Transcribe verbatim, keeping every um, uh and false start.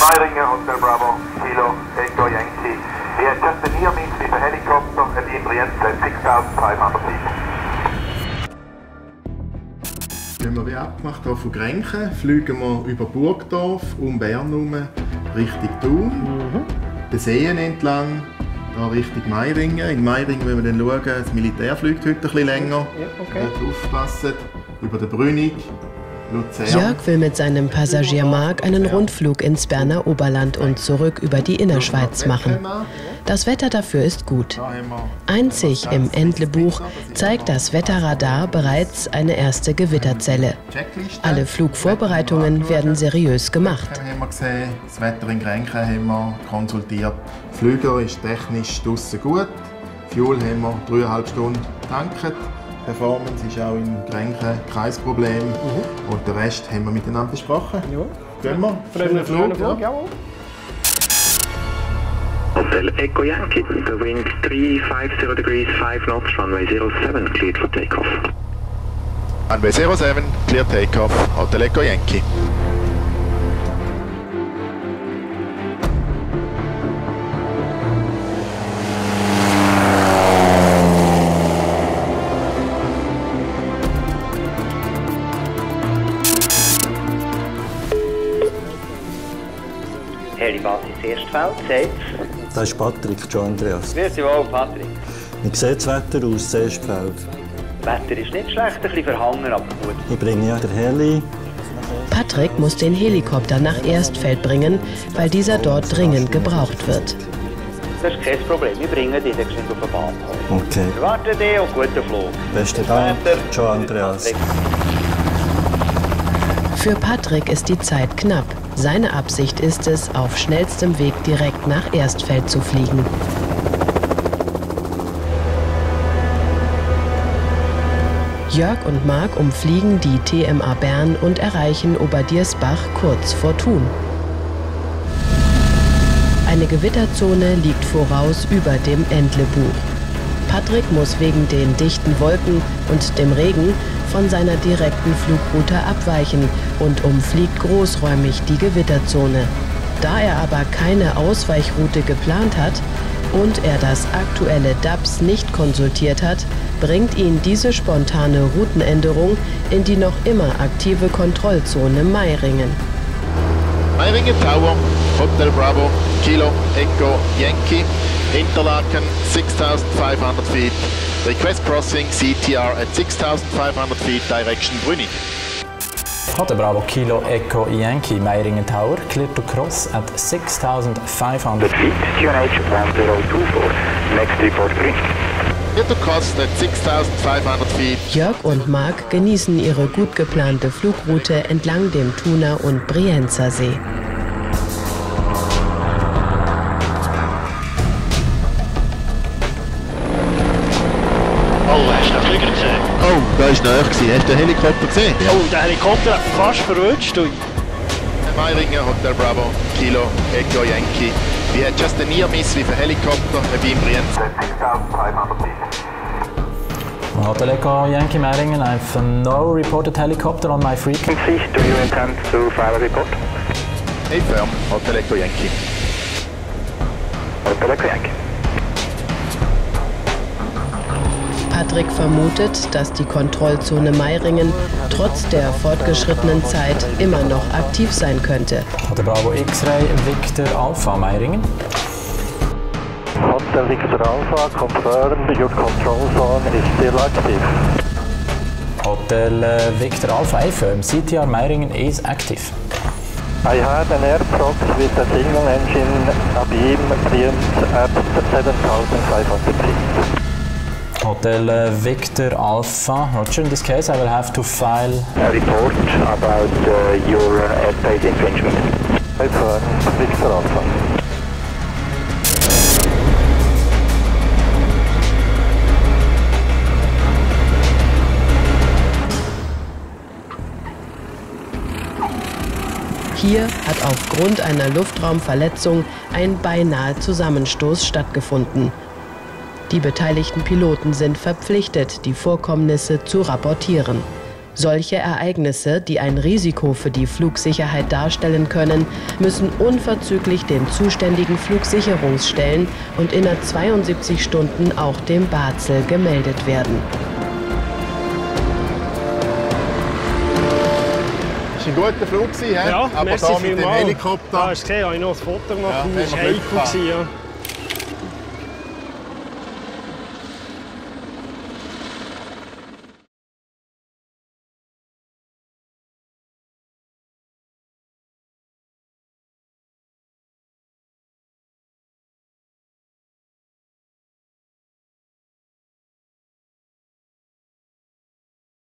Meiringen, Hotel Bravo, Kilo, Echo Yankee. We had just a near miss with a helicopter at the Brienz at six thousand five hundred feet. Wenn wir wie abgemacht haben von Grenchen, fliegen wir über Burgdorf, um Bern herum, Richtung Thun, mhm. den Seen entlang, da Richtung Meiringen. In Meiringen, wenn wir dann schauen, das Militär fliegt heute ein bisschen länger. Ja, okay. Aufpassen, über den Brünig, Luzern. Jörg will mit seinem Passagier Marc einen Rundflug ins Berner Oberland und zurück über die Innerschweiz machen. Das Wetter dafür ist gut. Einzig im Entlebuch zeigt das Wetterradar bereits eine erste Gewitterzelle. Alle Flugvorbereitungen werden seriös gemacht. Haben wir gesehen, das Wetter in Grenchen haben wir konsultiert. Der Flüger ist technisch draussen gut. Fuel haben wir dreieinhalb Stunden getankt. Performance ist auch in Grenchen kein Problem. Mhm. Und den Rest haben wir miteinander besprochen. Ja. Gehen wir. Schönen Flug. Flug ja. Hotel Echo Yankee, the wind three five zero degrees, five knots, runway zero seven, cleared for takeoff. Runway zero seven, clear takeoff, Hotel Echo Yankee. Helibasis Erstfeld, seht's? Das ist Patrick, John Andreas. Grüezi wohl, Patrick. Wie sieht das Wetter aus, das Erstfeld? Das Wetter ist nicht schlecht, ein bisschen verhangen, aber gut. Ich bringe ja den Heli. Patrick muss den Helikopter nach Erstfeld bringen, weil dieser dort dringend gebraucht wird. Das ist kein Problem, wir bringen dich dann auf den Bahnhof. Okay. Wir warten dich und guten Flug. Besten Dank, John Andreas. Für Patrick ist die Zeit knapp. Seine Absicht ist es, auf schnellstem Weg direkt nach Erstfeld zu fliegen. Jörg und Marc umfliegen die T M A Bern und erreichen Oberdiessbach kurz vor Thun. Eine Gewitterzone liegt voraus über dem Entlebuch. Patrick muss wegen den dichten Wolken und dem Regen von seiner direkten Flugroute abweichen und umfliegt großräumig die Gewitterzone. Da er aber keine Ausweichroute geplant hat und er das aktuelle D A B S nicht konsultiert hat, bringt ihn diese spontane Routenänderung in die noch immer aktive Kontrollzone Meiringen. Meiringen Tower, Hotel Bravo, Kilo, Echo, Yankee, Interlaken, six thousand five hundred feet. Request crossing C T R at six thousand five hundred feet, direction Brünig. Hotel Bravo, Kilo, Echo, Yankee, Meiringen Tower, clear to cross at six thousand five hundred feet. Q N H one zero two four, next report Brünig. Clear to cross at six thousand five hundred feet. Jörg und Marc genießen ihre gut geplante Flugroute entlang dem Thuner und Brienzer See. Oh, da war nahe. Hast du den Helikopter gesehen? Oh, der Helikopter hat fast verrutscht. Meiringen, Hotel Bravo, Kilo, Echo Yankee. We had just a near miss with a helicopter at Brienz. six thousand five hundred feet. Hotel Echo Yankee Meiringen, I have no reported helicopter on my frequency. Do you intend to file a report? Hey firm, Hotel Echo Yankee. Hotel Echo Yankee. Patrick vermutet, dass die Kontrollzone Meiringen trotz der fortgeschrittenen Zeit immer noch aktiv sein könnte. Hotel Bravo X-Ray Victor Alpha Meiringen. Hotel Victor Alpha, confirmed your control zone is still active. Hotel Victor Alpha A-Firm, C T R Meiringen is active. I had an air prox with a single engine Abim Brienz at seven thousand five hundred feet. Hotel Victor Alpha, Roger. In this case, I will have to file A report about uh, your uh, airspace infringement. Confirmed, Victor Alpha. Hier hat aufgrund einer Luftraumverletzung ein beinahe Zusammenstoß stattgefunden. Die beteiligten Piloten sind verpflichtet, die Vorkommnisse zu rapportieren. Solche Ereignisse, die ein Risiko für die Flugsicherheit darstellen können, müssen unverzüglich den zuständigen Flugsicherungsstellen und innerhalb zweiundsiebzig Stunden auch dem BAZEL gemeldet werden. Es war ein guter Flug, ja? Ja, aber merci da mit dem vielmals. Helikopter. Ja, hast du gesehen, habe ich noch ein Foto gemacht, Ja, das war heikel.